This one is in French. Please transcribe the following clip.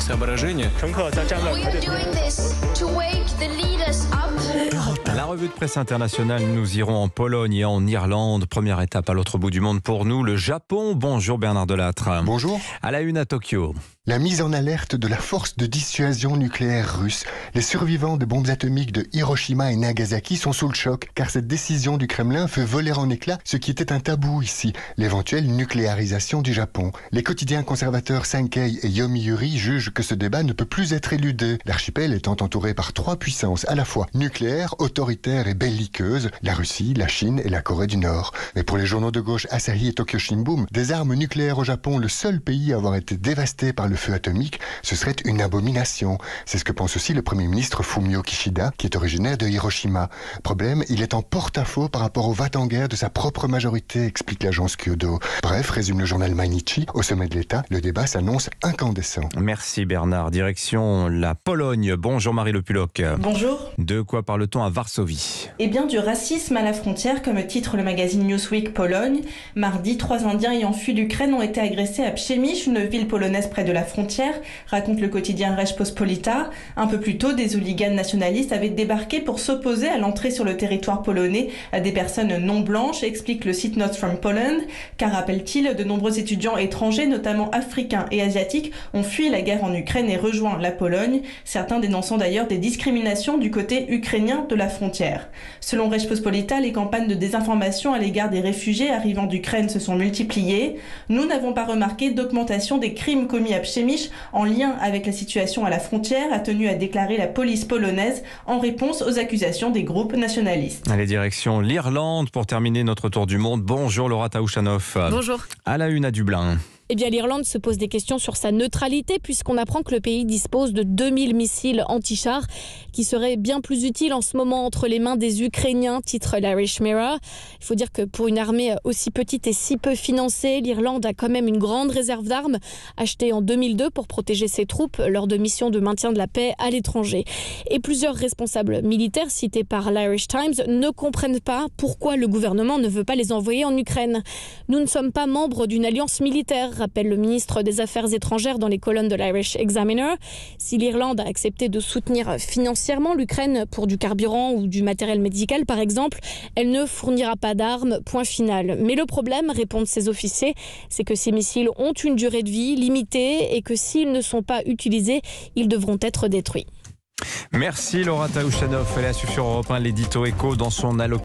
La revue de presse internationale, nous irons en Pologne et en Irlande. Première étape à l'autre bout du monde pour nous, le Japon. Bonjour Bernard Delattre. Bonjour. À la une à Tokyo. La mise en alerte de la force de dissuasion nucléaire russe. Les survivants de bombes atomiques de Hiroshima et Nagasaki sont sous le choc, car cette décision du Kremlin fait voler en éclats ce qui était un tabou ici, l'éventuelle nucléarisation du Japon. Les quotidiens conservateurs Sankei et Yomiuri jugent que ce débat ne peut plus être éludé, l'archipel étant entouré par trois puissances à la fois nucléaires, autoritaires et belliqueuses, la Russie, la Chine et la Corée du Nord. Mais pour les journaux de gauche Asahi et Tokyo Shimbun, des armes nucléaires au Japon, le seul pays à avoir été dévasté par le feu atomique, ce serait une abomination. C'est ce que pense aussi le Premier ministre Fumio Kishida, qui est originaire de Hiroshima. Problème, il est en porte-à-faux par rapport au va-t-en-guerre de sa propre majorité, explique l'agence Kyodo. Bref, résume le journal Mainichi, au sommet de l'État, le débat s'annonce incandescent. Merci Bernard. Direction la Pologne. Bonjour Marie Le Puloc. Bonjour. De quoi parle-t-on à Varsovie ? Eh bien du racisme à la frontière, comme titre le magazine Newsweek Pologne. Mardi, 3 Indiens ayant fui l'Ukraine ont été agressés à Przemyśl, une ville polonaise près de la frontière, raconte le quotidien Rzeczpospolita. Un peu plus tôt, des hooligans nationalistes avaient débarqué pour s'opposer à l'entrée sur le territoire polonais à des personnes non blanches, explique le site Notes from Poland. Car rappelle-t-il, de nombreux étudiants étrangers, notamment africains et asiatiques, ont fui la guerre en Ukraine et rejoint la Pologne, certains dénonçant d'ailleurs des discriminations du côté ukrainien de la frontière. Selon Rzeczpospolita, les campagnes de désinformation à l'égard des réfugiés arrivant d'Ukraine se sont multipliées. Nous n'avons pas remarqué d'augmentation des crimes commis à Przemyśl en lien avec la situation à la frontière, a tenu à déclarer la police polonaise en réponse aux accusations des groupes nationalistes. Allez, direction l'Irlande pour terminer notre tour du monde. Bonjour Laura Taouchanoff. Bonjour. À la une à Dublin. Eh bien, l'Irlande se pose des questions sur sa neutralité puisqu'on apprend que le pays dispose de 2000 missiles anti-chars qui seraient bien plus utiles en ce moment entre les mains des Ukrainiens, titre l'Irish Mirror. Il faut dire que pour une armée aussi petite et si peu financée, l'Irlande a quand même une grande réserve d'armes achetée en 2002 pour protéger ses troupes lors de missions de maintien de la paix à l'étranger. Et plusieurs responsables militaires cités par l'Irish Times ne comprennent pas pourquoi le gouvernement ne veut pas les envoyer en Ukraine. Nous ne sommes pas membres d'une alliance militaire, rappelle le ministre des Affaires étrangères dans les colonnes de l'Irish Examiner. Si l'Irlande a accepté de soutenir financièrement l'Ukraine pour du carburant ou du matériel médical par exemple, elle ne fournira pas d'armes, point final. Mais le problème, répondent ces officiers, c'est que ces missiles ont une durée de vie limitée et que s'ils ne sont pas utilisés, ils devront être détruits. Merci Laura Taouchanoff. Elle a su sur Europe 1 l'édito Écho dans son allocation.